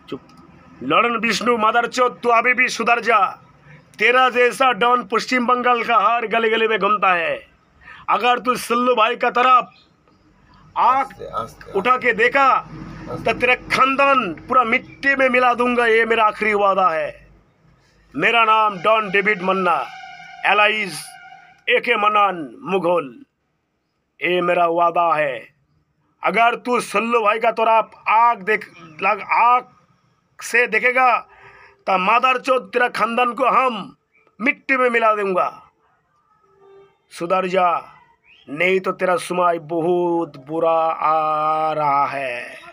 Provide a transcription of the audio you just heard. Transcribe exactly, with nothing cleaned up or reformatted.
चुप। लॉर्ड विष्णु मदरचोद, तू अभी भी सुधर जा। तेरा जैसा डॉन पश्चिम बंगाल का हर गली गली में घूमता है। अगर तू सल्लू भाई का तरफ आँख उठा के देखा तो तेरा खानदान पूरा मिट्टी में मिला दूंगा। ये मेरा आखिरी वादा है। मेरा नाम Don David Manna, alias A K Mannan Mughal. ये मेरा वादा है। अगर तू सल्लू भाई का तरफ आँख देख लग आँख से देखेगा तो मादरचोद तेरा खानदान को हम मिट्टी में मिला दूंगा। सुधर जा, नहीं तो तेरा समय बहुत बुरा आ रहा है।